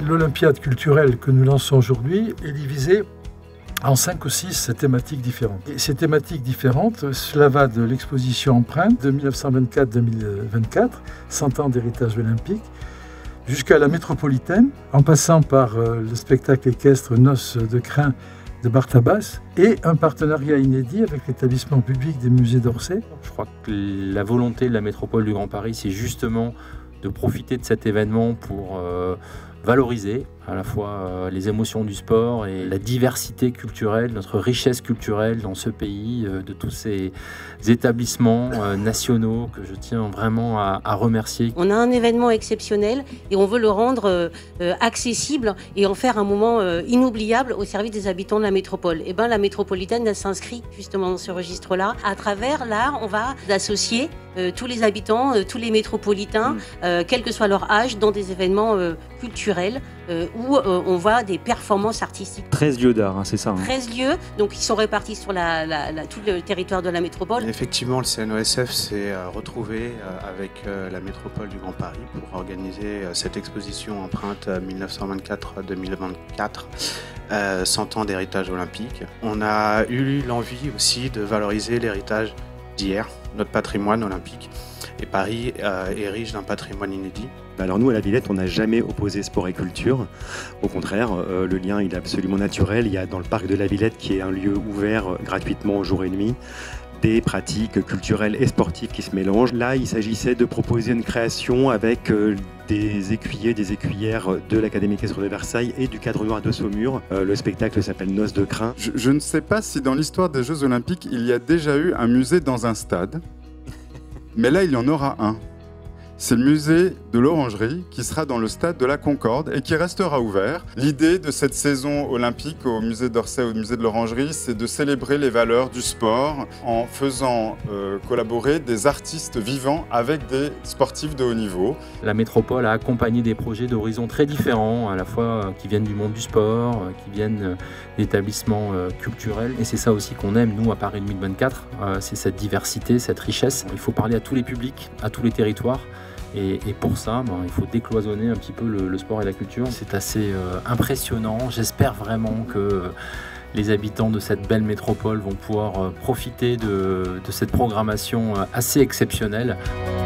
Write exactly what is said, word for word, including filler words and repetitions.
L'Olympiade culturelle que nous lançons aujourd'hui est divisée en cinq ou six thématiques différentes. Et ces thématiques différentes, cela va de l'exposition Empreinte de mille neuf cent vingt-quatre à deux mille vingt-quatre, cent ans d'héritage olympique, jusqu'à la métropolitaine, en passant par le spectacle équestre Noces de Crin de Barthabas et un partenariat inédit avec l'établissement public des musées d'Orsay. Je crois que la volonté de la métropole du Grand Paris, c'est justement de profiter de cet événement pour euh, valoriser à la fois euh, les émotions du sport et la diversité culturelle, notre richesse culturelle dans ce pays, euh, de tous ces établissements euh, nationaux que je tiens vraiment à, à remercier. On a un événement exceptionnel et on veut le rendre euh, accessible et en faire un moment euh, inoubliable au service des habitants de la métropole. Et ben, la métropolitaine, elle s'inscrit justement dans ce registre-là. À travers l'art, on va associer euh, tous les habitants, euh, tous les métropolitains, euh, quel que soit leur âge, dans des événements euh, culturels euh, où euh, on voit des performances artistiques. treize lieux d'art, hein, c'est ça hein. treize lieux, donc ils sont répartis sur la, la, la, tout le territoire de la métropole. Effectivement, le C N O S F s'est euh, retrouvé euh, avec euh, la métropole du Grand Paris pour organiser euh, cette exposition Empreinte euh, mille neuf cent vingt-quatre à deux mille vingt-quatre, euh, cent ans d'héritage olympique. On a eu l'envie aussi de valoriser l'héritage d'hier, notre patrimoine olympique. Et Paris euh, est riche d'un patrimoine inédit. Alors nous, à la Villette, on n'a jamais opposé sport et culture. Au contraire, euh, le lien il est absolument naturel. Il y a dans le parc de la Villette, qui est un lieu ouvert euh, gratuitement jour et nuit, des pratiques culturelles et sportives qui se mélangent. Là, il s'agissait de proposer une création avec euh, des écuyers, des écuyères de l'Académie équestre de Versailles et du Cadre Noir de Saumur. Euh, le spectacle s'appelle Noces de Crin. Je, je ne sais pas si dans l'histoire des Jeux Olympiques, il y a déjà eu un musée dans un stade. Mais là, il y en aura un. C'est le musée de l'Orangerie qui sera dans le stade de la Concorde et qui restera ouvert. L'idée de cette saison olympique au musée d'Orsay, au musée de l'Orangerie, c'est de célébrer les valeurs du sport en faisant euh, collaborer des artistes vivants avec des sportifs de haut niveau. La métropole a accompagné des projets d'horizons très différents, à la fois euh, qui viennent du monde du sport, euh, qui viennent euh, d'établissements euh, culturels. Et c'est ça aussi qu'on aime, nous, à Paris deux mille vingt-quatre, euh, c'est cette diversité, cette richesse. Il faut parler à tous les publics, à tous les territoires. Et, et pour ça, ben, il faut décloisonner un petit peu le, le sport et la culture. C'est assez euh, impressionnant. J'espère vraiment que euh, les habitants de cette belle métropole vont pouvoir euh, profiter de, de cette programmation euh, assez exceptionnelle.